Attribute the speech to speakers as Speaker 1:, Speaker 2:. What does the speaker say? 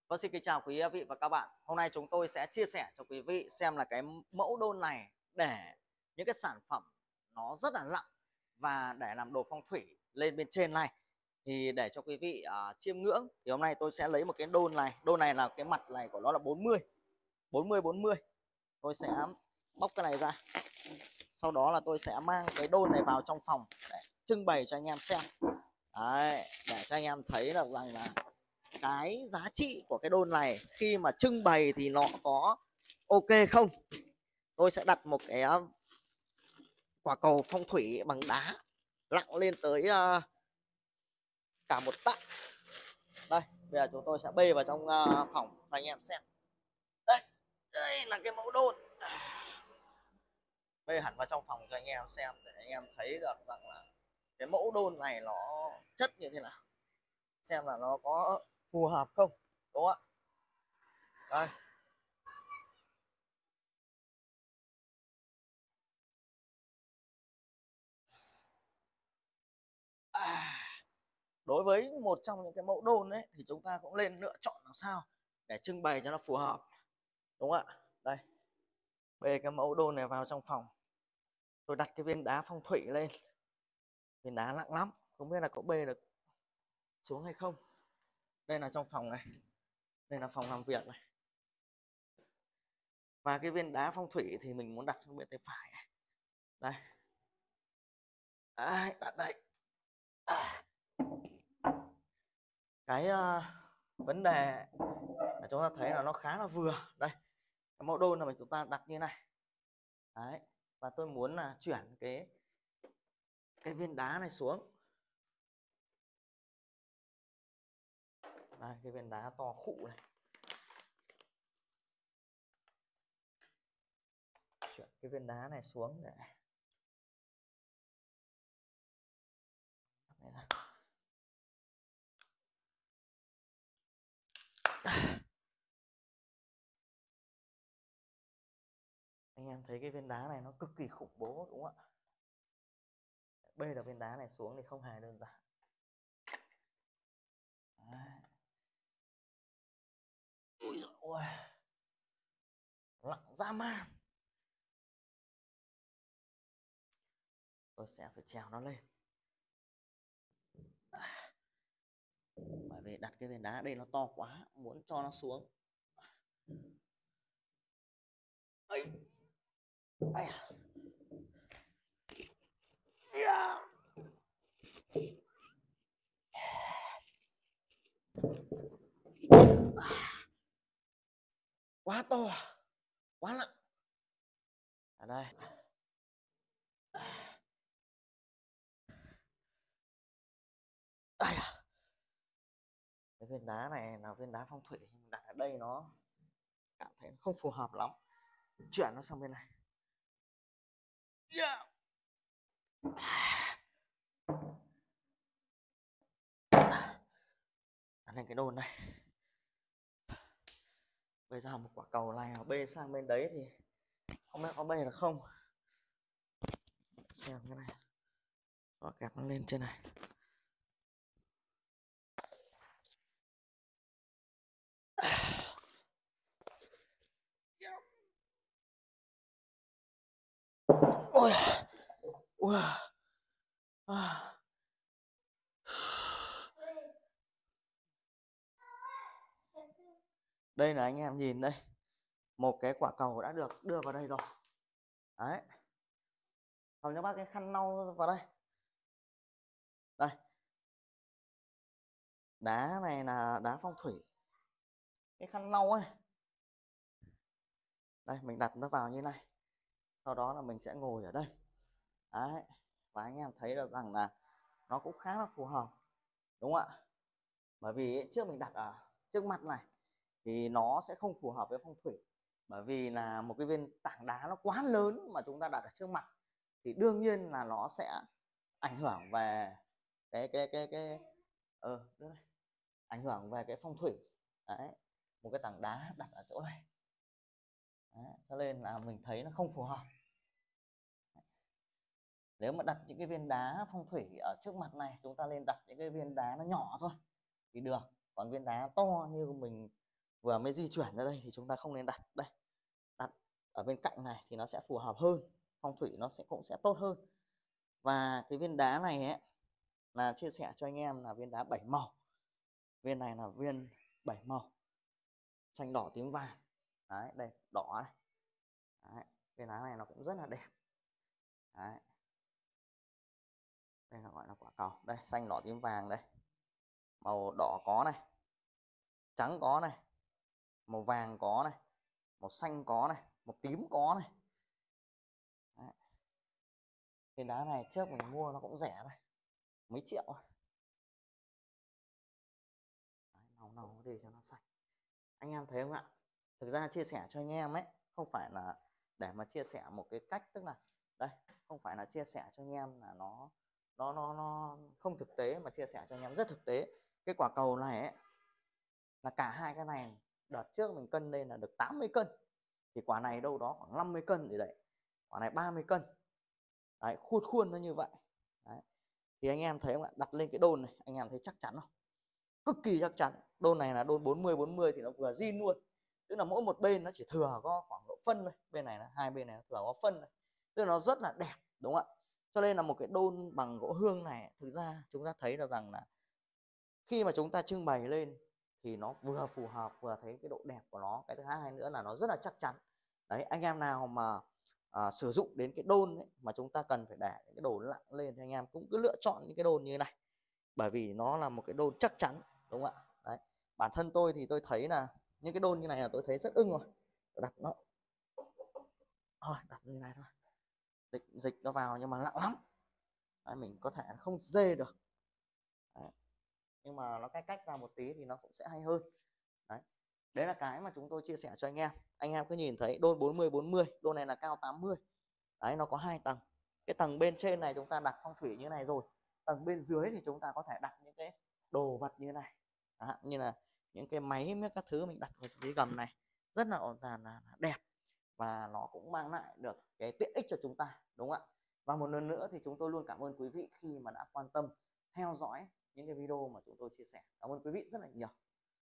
Speaker 1: Vâng, xin kính chào quý vị và các bạn. Hôm nay chúng tôi sẽ chia sẻ cho quý vị xem là cái mẫu đôn này để những cái sản phẩm nó rất là nặng và để làm đồ phong thủy lên bên trên này. Thì để cho quý vị chiêm ngưỡng thì hôm nay tôi sẽ lấy một cái đôn này. Đôn này là cái mặt này của nó là 40. Tôi sẽ bóc cái này ra. Sau đó là tôi sẽ mang cái đôn này vào trong phòng để trưng bày cho anh em xem. Đấy, để cho anh em thấy được rằng là cái giá trị của cái đôn này khi mà trưng bày thì nó có ok không. Tôi sẽ đặt một cái quả cầu phong thủy bằng đá nặng lên tới cả một tạ. Đây, bây giờ chúng tôi sẽ bê vào trong phòng cho anh em xem. Đây là cái mẫu đôn, bê hẳn vào trong phòng cho anh em xem để anh em thấy được rằng là cái mẫu đôn này nó chất như thế nào, xem là nó có phù hợp không, đúng không ạ. Đây, đối với một trong những cái mẫu đôn ấy thì chúng ta cũng nên lựa chọn làm sao để trưng bày cho nó phù hợp, đúng không ạ. Đây, bê cái mẫu đôn này vào trong phòng, tôi đặt cái viên đá phong thủy lên. Viên đá nặng lắm, không biết là có bê được xuống hay không. Đây là trong phòng này, đây là phòng làm việc này, và cái viên đá phong thủy thì mình muốn đặt sang bên tay phải này. Đây, đặt đây. Cái vấn đề là chúng ta thấy là nó khá là vừa. Đây, cái mẫu đôn là chúng ta đặt như này. Đấy, và tôi muốn là chuyển cái viên đá này xuống. Đây, cái viên đá to khụ này, chuyển cái viên đá này xuống để anh em thấy cái viên đá này nó cực kỳ khủng bố, đúng không ạ. Bê được viên đá này xuống thì không hề đơn giản. Đấy. Ui dồi ôi, nặng dã man. Tôi sẽ phải trèo nó lên, bởi vì đặt cái viên đá đây nó to quá, muốn cho nó xuống. Ấy, ai à. Quá to, quá nặng. Ở đây, ai à. Cái viên đá này là viên đá phong thủy, đặt ở đây nó cảm thấy nó không phù hợp lắm, chuyển nó sang bên này. Đặt lên cái đồn này. Bây giờ một quả cầu này bê sang bên đấy thì không biết có bê được không. Xem cái này, có kẹp nó lên trên này. Ôi, ui, đây là anh em nhìn đây, một cái quả cầu đã được đưa vào đây rồi. Đấy, còn cho bác cái khăn lau vào đây. Đây, đá này là đá phong thủy, cái khăn lau ấy. Đây, mình đặt nó vào như này, sau đó là mình sẽ ngồi ở đây. Đấy, và anh em thấy được rằng là nó cũng khá là phù hợp, đúng không ạ. Bởi vì trước mình đặt ở trước mặt này thì nó sẽ không phù hợp với phong thủy, bởi vì là một cái viên tảng đá nó quá lớn mà chúng ta đặt ở trước mặt thì đương nhiên là nó sẽ ảnh hưởng về cái ảnh hưởng về cái phong thủy. Đấy, một cái tảng đá đặt ở chỗ này. Đấy, cho nên là mình thấy nó không phù hợp. Nếu mà đặt những cái viên đá phong thủy ở trước mặt này, chúng ta nên đặt những cái viên đá nó nhỏ thôi thì được. Còn viên đá to như mình vừa mới di chuyển ra đây thì chúng ta không nên đặt đây, đặt ở bên cạnh này thì nó sẽ phù hợp hơn, phong thủy nó cũng sẽ tốt hơn. Và cái viên đá này ấy là chia sẻ cho anh em là viên đá 7 màu. Viên này là viên 7 màu, xanh đỏ tím vàng. Đấy, đây đỏ này. Đấy, viên đá này nó cũng rất là đẹp. Đấy. Đây là gọi là quả cầu. Đây, xanh đỏ tím vàng đây. Màu đỏ có này, trắng có này, màu vàng có này, màu xanh có này, màu tím có này. Đấy. Viên đá này trước mình mua nó cũng rẻ này, mấy triệu. Đấy, nòng đi cho nó sạch. Anh em thấy không ạ? Thực ra chia sẻ cho anh em ấy không phải là để mà chia sẻ một cái cách, tức là đây, không phải là chia sẻ cho anh em là nó không thực tế, mà chia sẻ cho anh em rất thực tế. Cái quả cầu này ấy là cả hai cái này đợt trước mình cân lên là được 80 cân, thì quả này đâu đó khoảng 50 cân gì đấy, quả này 30 cân. Đấy, khuôn nó như vậy. Đấy. Thì anh em thấy không ạ? Đặt lên cái đôn này anh em thấy chắc chắn không? Cực kỳ chắc chắn. Đôn này là đôn 40 thì nó vừa zin luôn, tức là mỗi một bên nó chỉ thừa có khoảng độ phân thôi, bên này là hai bên này nó thừa có phân thôi, tức là nó rất là đẹp, đúng không ạ? Cho nên là một cái đôn bằng gỗ hương này thực ra chúng ta thấy được rằng là khi mà chúng ta trưng bày lên thì nó vừa phù hợp, vừa thấy cái độ đẹp của nó. Cái thứ hai nữa là nó rất là chắc chắn. Đấy, anh em nào mà sử dụng đến cái đôn ấy, mà chúng ta cần phải để những cái đồ nặng lên thì anh em cũng cứ lựa chọn những cái đôn như thế này, bởi vì nó là một cái đôn chắc chắn, đúng không ạ? Đấy, bản thân tôi thì tôi thấy là những cái đôn như này là tôi thấy rất ưng rồi. Đặt nó thôi, đặt như này thôi, dịch nó vào nhưng mà nặng lắm. Đấy, mình có thể không dê được. Đấy, nhưng mà nó cách ra một tí thì nó cũng sẽ hay hơn. Đấy là cái mà chúng tôi chia sẻ cho anh em. Anh em cứ nhìn thấy đôn 40, đôn này là cao 80. Đấy, nó có 2 tầng. Cái tầng bên trên này chúng ta đặt phong thủy như này rồi, tầng bên dưới thì chúng ta có thể đặt những cái đồ vật như này. Đó, như là những cái máy với các thứ mình đặt vào dưới gầm này, rất là ổn tàn, là đẹp, và nó cũng mang lại được cái tiện ích cho chúng ta, đúng không ạ? Và một lần nữa thì chúng tôi luôn cảm ơn quý vị khi mà đã quan tâm theo dõi những cái video mà chúng tôi chia sẻ. Cảm ơn quý vị rất là nhiều.